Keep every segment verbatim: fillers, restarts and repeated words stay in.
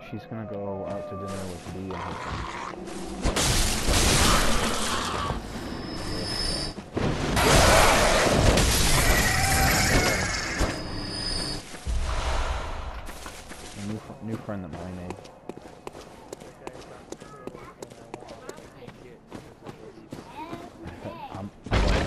she's gonna go out to dinner with Lee and her friends. A new, new friend that Molly made. I'm, I'm going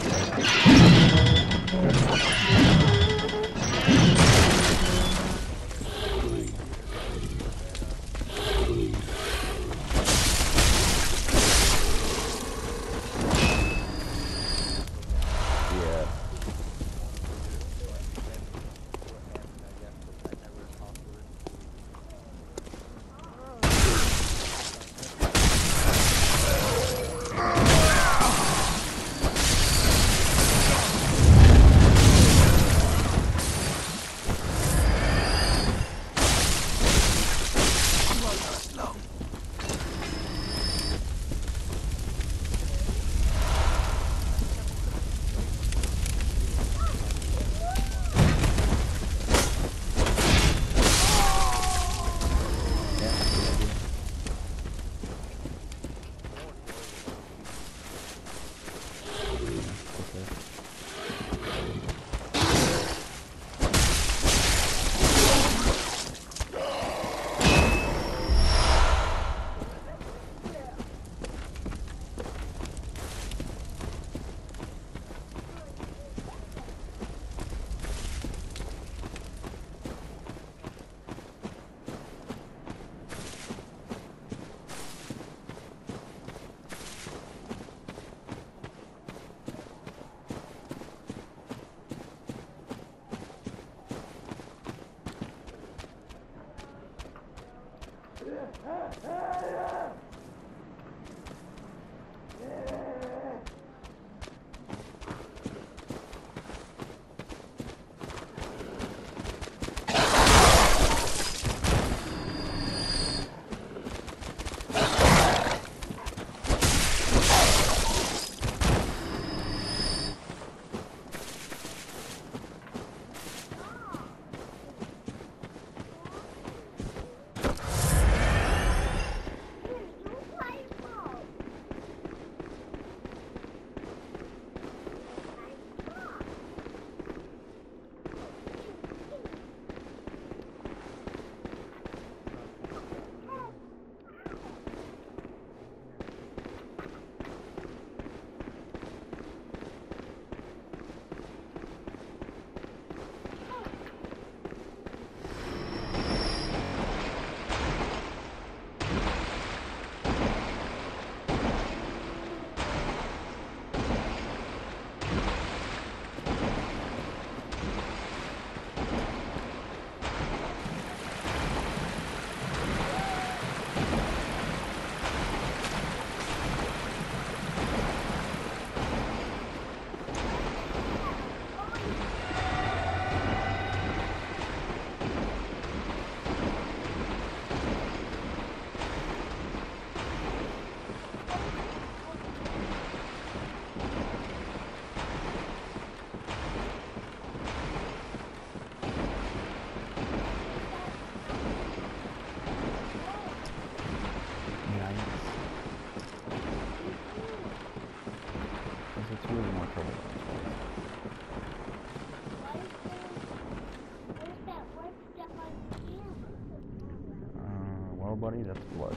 buddy, that's blood.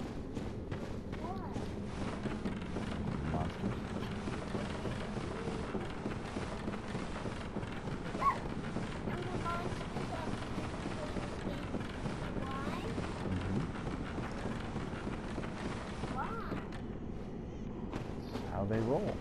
Monsters. Mm-hmm. That's how they roll.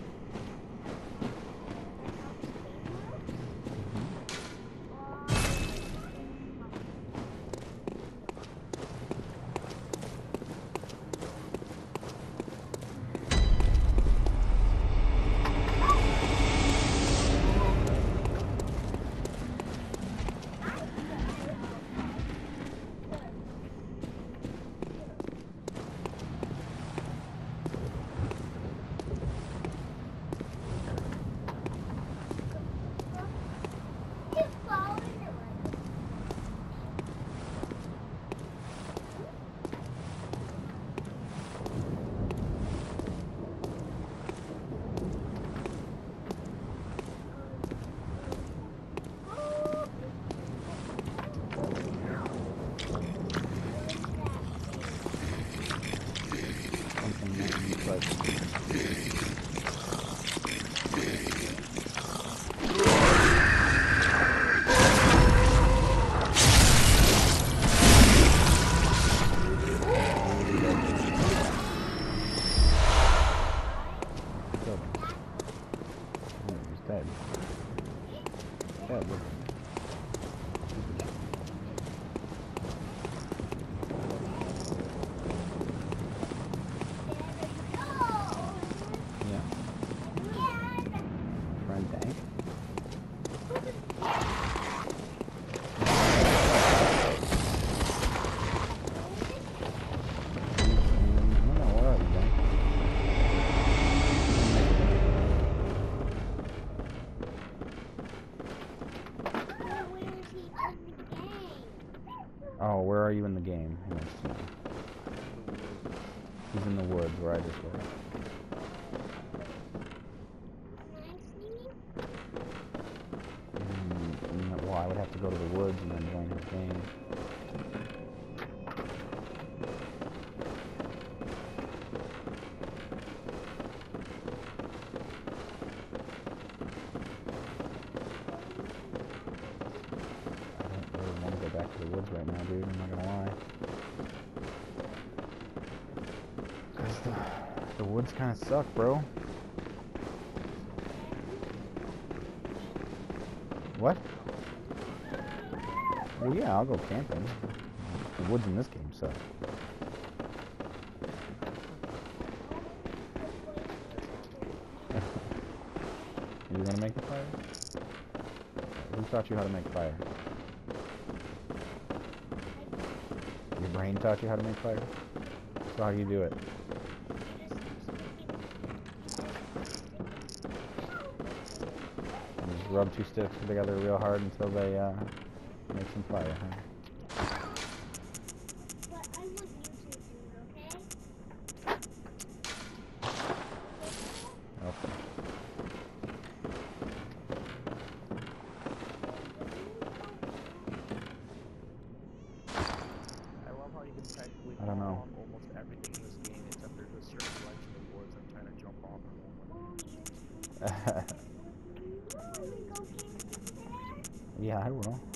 Oh, where are you in the game? He wants to know. He's in the woods where I just was. Mm, well, I would have to go to the woods and then join his game. Back to the woods right now, dude. I'm not gonna lie. Cause the, the woods kind of suck, bro. What? Well, yeah, I'll go camping. The woods in this game suck. You gonna make the fire? Who taught you how to make fire? Your brain taught you how to make fire? So how do you do it? You just rub two sticks together real hard until they uh, make some fire, huh? Okay. I don't know. Almost everything in this game except there's a certain ledge in the woods I'm trying to jump off. Yeah, I will.